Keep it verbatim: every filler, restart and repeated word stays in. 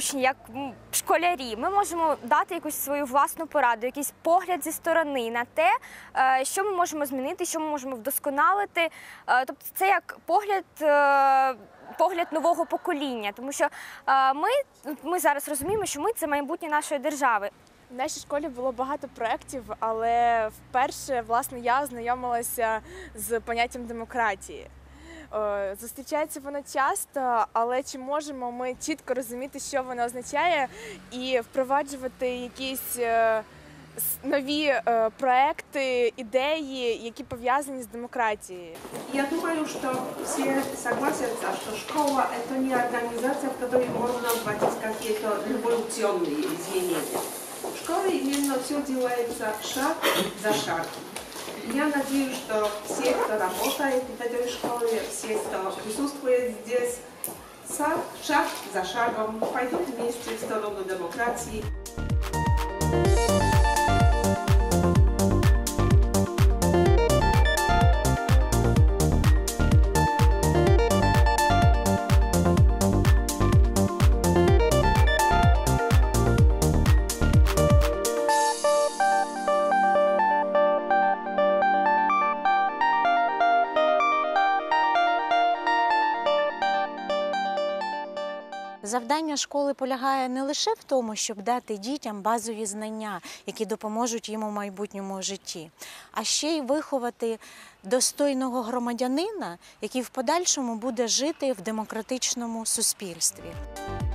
учні, як школярі, ми можемо дати якусь свою власну пораду, якийсь погляд зі сторони на те, що ми можемо змінити, що ми можемо вдосконалити. Тобто це як погляд, погляд нового покоління, тому що ми, ми зараз розуміємо, що ми – це майбутнє нашої держави. В нашій школі було багато проєктів, але вперше, власне, я ознайомилася з поняттям демократії. Зустрічається воно часто, але чи можемо ми чітко розуміти, що воно означає, і впроваджувати якісь нові проекти, ідеї, які пов'язані з демократією? Я думаю, що всі согласятся, що школа – це не організація, в якій можна вводити якісь революційні зміни. В школе именно все делается шаг за шагом. Я надеюсь, что все, кто работает в этой школе, все, кто присутствует здесь, шаг за шагом пойдут вместе в сторону демократии. Завдання школи полягає не лише в тому, щоб дати дітям базові знання, які допоможуть їм у майбутньому житті, а ще й виховати достойного громадянина, який в подальшому буде жити в демократичному суспільстві.